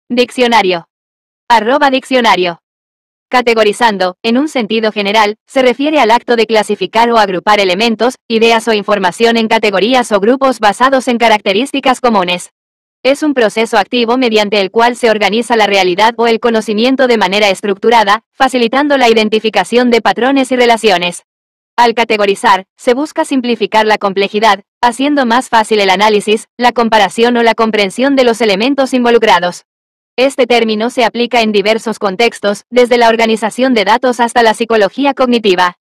Diccionario. @diccionario. Categorizando, en un sentido general, se refiere al acto de clasificar o agrupar elementos, ideas o información en categorías o grupos basados en características comunes. Es un proceso activo mediante el cual se organiza la realidad o el conocimiento de manera estructurada, facilitando la identificación de patrones y relaciones. Al categorizar, se busca simplificar la complejidad, haciendo más fácil el análisis, la comparación o la comprensión de los elementos involucrados. Este término se aplica en diversos contextos, desde la organización de datos hasta la psicología cognitiva.